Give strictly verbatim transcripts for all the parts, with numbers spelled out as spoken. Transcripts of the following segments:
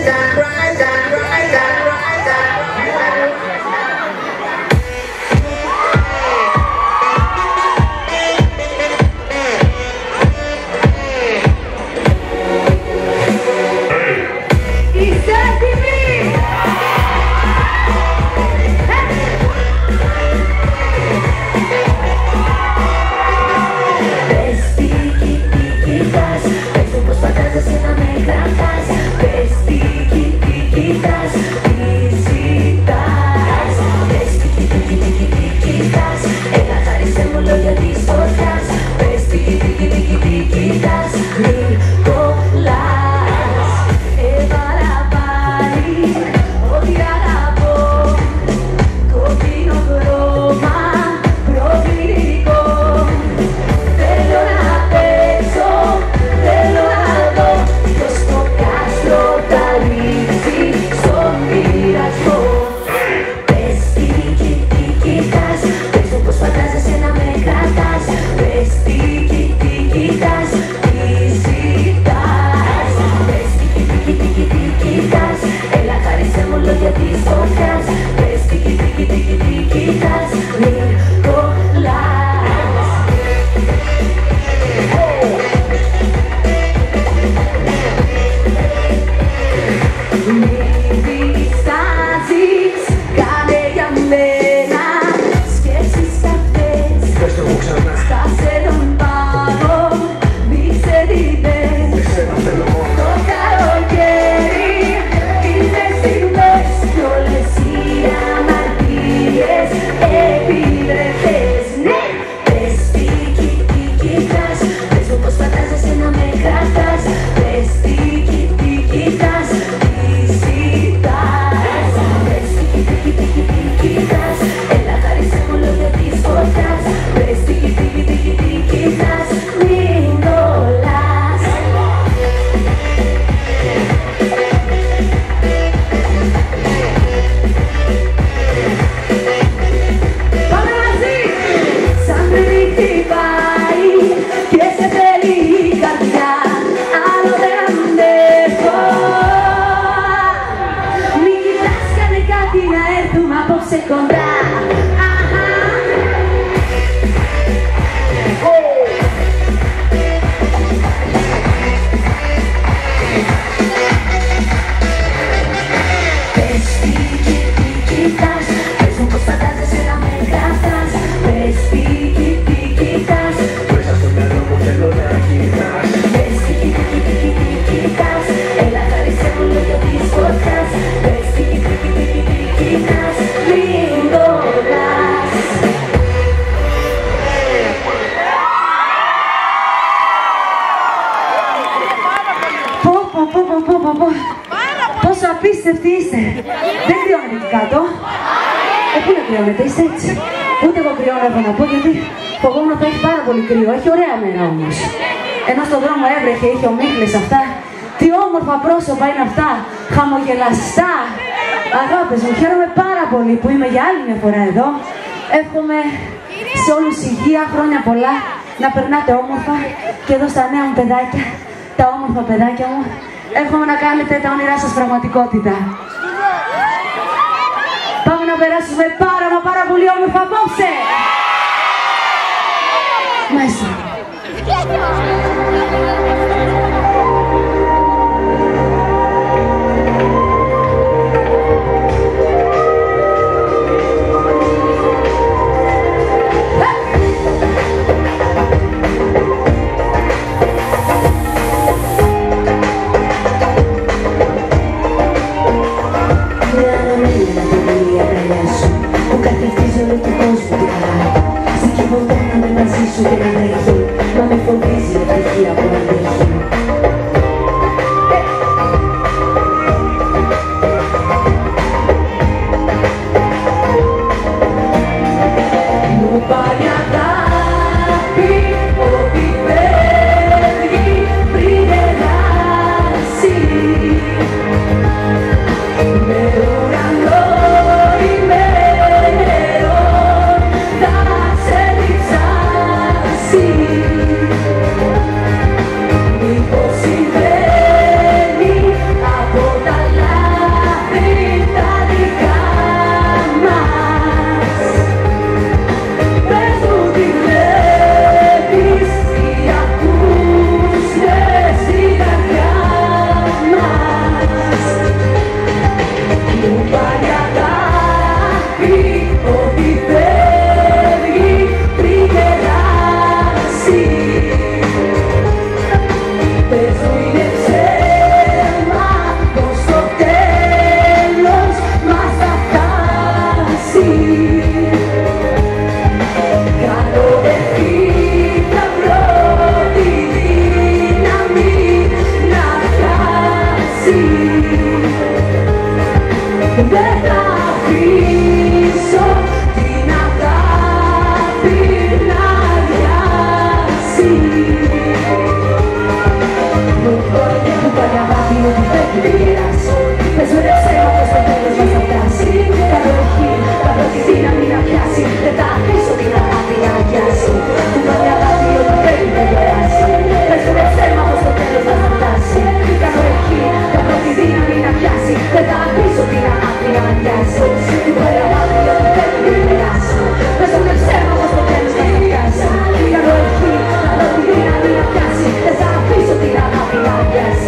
Πόσο απίστευτη είσαι. Δεν κρυώνεται εκεί κάτω. Ε, πού να κρυώνεται, είσαι έτσι. Ούτε εγώ κρυώνω, έχω να πω, γιατί φοβόμουν ότι θα έχει πάρα πολύ κρύο. Έχει ωραία μέρα όμως. Ενώ στον δρόμο έβρεχε, είχε ομίχλες αυτά. Τι όμορφα πρόσωπα είναι αυτά. Χαμογελαστά. Αγάπες μου, χαίρομαι πάρα πολύ που είμαι για άλλη μια φορά εδώ. Εύχομαι σε όλους υγεία, χρόνια πολλά, να περνάτε όμορφα και εδώ στα νέα μου παιδάκια, τα όμορφα παιδάκια μου, εύχομαι να κάνετε τα όνειρά σας πραγματικότητα. Πάμε να περάσουμε πάρα μα πάρα πολύ όμορφα απόψε! Μέσα! Και να με φοβίζει Δεν θα αφήσω την αγάπη να αδειάσει. Μου πάνε, μου πάνε αγάπη, ότι πρέπει να γεράσω. Πες μου ρε ψέμα πως το τέλος μας θα φτάσει. Καλό έχει, καλό τη δύναμη να πιάσει. Δεν θα αφήσω την αγάπη να αδειάσει. Μου πάνε αγάπη, ότι πρέπει να γεράσει. Πες μου ρε ψέμα πως το τέλος μας θα φτάσει. Καλό έχει, καλό τη δύναμη να πιάσει. Δεν θα αφήσω την αγάπη να αδειάσει. Μου πάνε αγάπη, ότι πρέπει να γεράσει. Πες μου ρε ψέμα πως το τέλος μας θα φτάσει. Καλό έχει, καλό τη δύναμη να πιάσει. Δεν θα αφήσω την αγάπη να αδειάσει.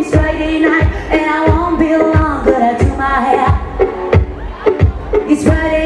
It's Friday